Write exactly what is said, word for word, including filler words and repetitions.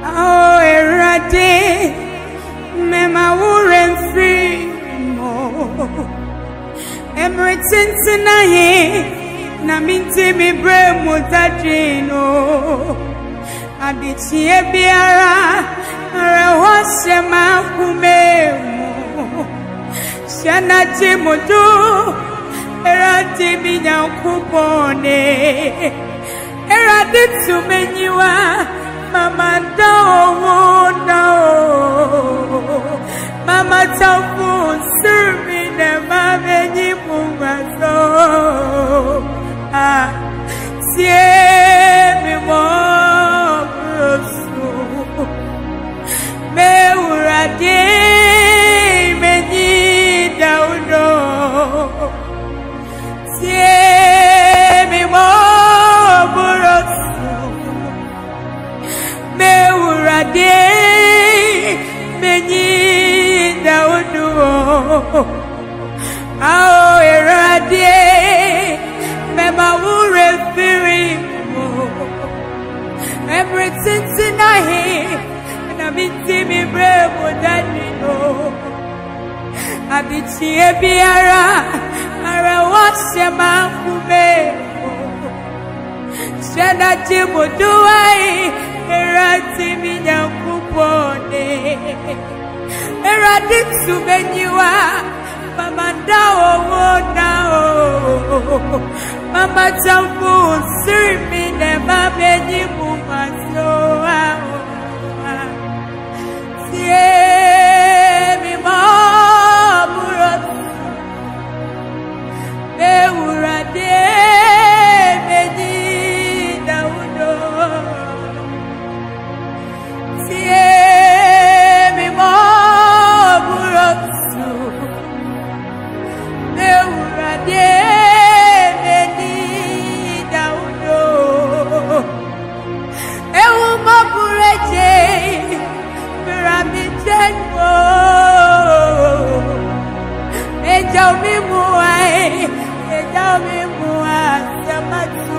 Oh, erade, me ma wuren free mo. Emretin tinaye, na minti mi bre mutadino. Adichie biara, rewase ma kumemo. Shana timodo, erade binya kupone. Erade tumenyiwa. Mama don't know. Mama tafu sirmi ne mama ni mungaso. Ah, sie mi mo brosu. Me urade me ni daudo. Sie mi mo brosu. Me urade meni daudu ao erade me ma ure firi mo everything tonight na binti mi brebo dani no abichie biara ara washe ma kume shena jimuduai erati minya kupone erati tumenyiwa mama dawo wonao mama tambu sirmi ne mama ni mumaso sie mi maburo me urade meni daudo mi mo burosu me urade me ni daudo e u mo bureje mira mi tenwo e ja mi mu ai e ja mi mu a samatu